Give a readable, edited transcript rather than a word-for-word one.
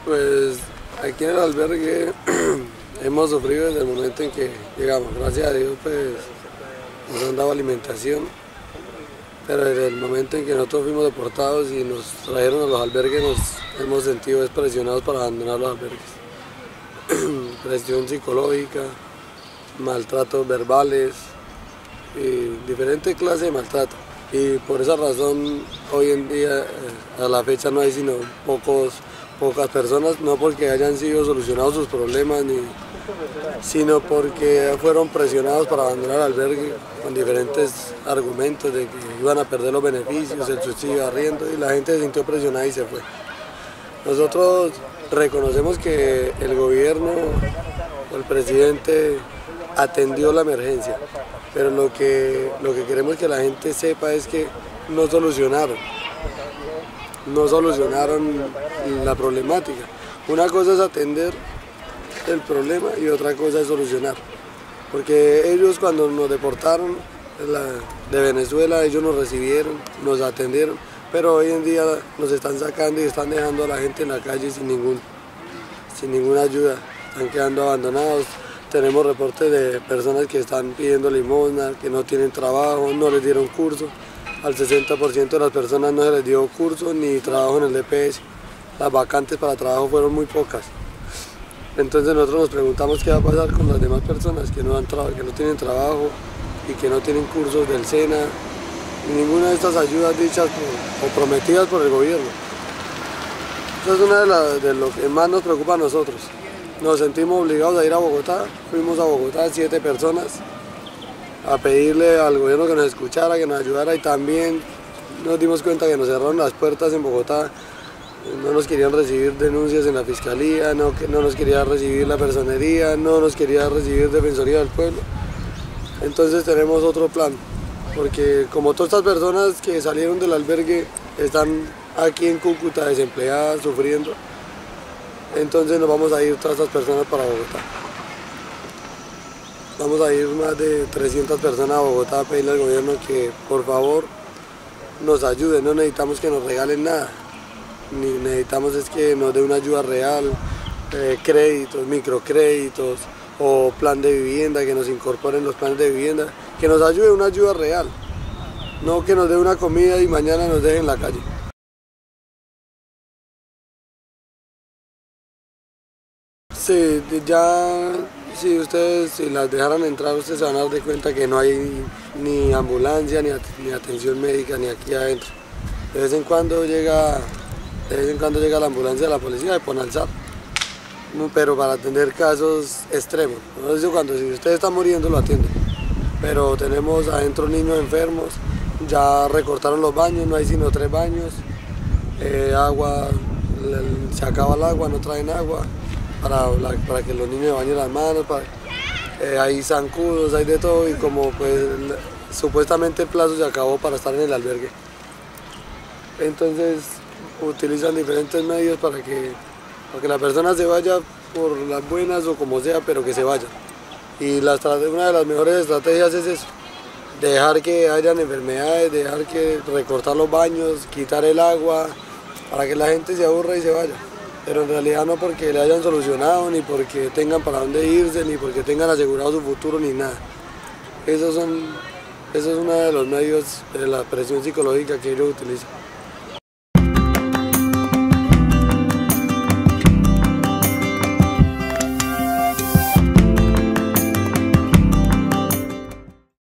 Pues aquí en el albergue hemos sufrido desde el momento en que llegamos. Gracias a Dios pues nos han dado alimentación, pero desde el momento en que nosotros fuimos deportados y nos trajeron a los albergues nos hemos sentido presionados para abandonar los albergues. Presión psicológica, maltratos verbales y diferentes clases de maltrato. Y por esa razón hoy en día a la fecha no hay sino pocas personas, no porque hayan sido solucionados sus problemas, sino porque fueron presionados para abandonar el albergue con diferentes argumentos de que iban a perder los beneficios, el subsidio de arriendo, y la gente se sintió presionada y se fue. Nosotros reconocemos que el gobierno o el presidente atendió la emergencia, pero lo que queremos que la gente sepa es que no solucionaron la problemática. Una cosa es atender el problema y otra cosa es solucionar, porque ellos cuando nos deportaron de Venezuela, ellos nos recibieron, nos atendieron, pero hoy en día nos están sacando y están dejando a la gente en la calle sin ninguna ayuda, están quedando abandonados. Tenemos reportes de personas que están pidiendo limosna, que no tienen trabajo, no les dieron curso. Al 60% de las personas no se les dio curso ni trabajo en el DPS. Las vacantes para trabajo fueron muy pocas. Entonces nosotros nos preguntamos qué va a pasar con las demás personas que no tienen trabajo y que no tienen cursos del SENA, ni ninguna de estas ayudas dichas o prometidas por el gobierno. Eso es una de lo que más nos preocupa a nosotros. Nos sentimos obligados a ir a Bogotá, fuimos a Bogotá 7 personas a pedirle al gobierno que nos escuchara, que nos ayudara, y también nos dimos cuenta que nos cerraron las puertas en Bogotá, no nos querían recibir denuncias en la fiscalía, no nos quería recibir la personería, no nos quería recibir Defensoría del Pueblo. Entonces tenemos otro plan, porque como todas estas personas que salieron del albergue están aquí en Cúcuta desempleadas, sufriendo, entonces nos vamos a ir todas estas personas para Bogotá. Vamos a ir más de 300 personas a Bogotá a pedirle al gobierno que por favor nos ayude. No necesitamos que nos regalen nada, ni necesitamos es que nos dé una ayuda real, créditos, microcréditos o plan de vivienda, que nos incorporen los planes de vivienda, que nos ayude una ayuda real, no que nos dé una comida y mañana nos dejen en la calle. Sí, si ustedes si las dejaran entrar, ustedes se van a dar de cuenta que no hay ni ambulancia, ni atención médica, ni aquí adentro. De vez en cuando llega la ambulancia de la policía de Ponalzar, pero para atender casos extremos. Entonces, si usted está muriendo, lo atienden. Pero tenemos adentro niños enfermos, ya recortaron los baños, no hay sino 3 baños, agua, se acaba el agua, no traen agua para que los niños se bañen las manos, hay zancudos, hay de todo, y como pues supuestamente el plazo se acabó para estar en el albergue. Entonces utilizan diferentes medios para que la persona se vaya por las buenas o como sea, pero que se vaya. Y una de las mejores estrategias es eso, dejar que hayan enfermedades, dejar que recortar los baños, quitar el agua, para que la gente se aburra y se vaya. Pero en realidad no porque le hayan solucionado, ni porque tengan para dónde irse, ni porque tengan asegurado su futuro, ni nada. Eso es uno de los medios de la presión psicológica que ellos utilizan.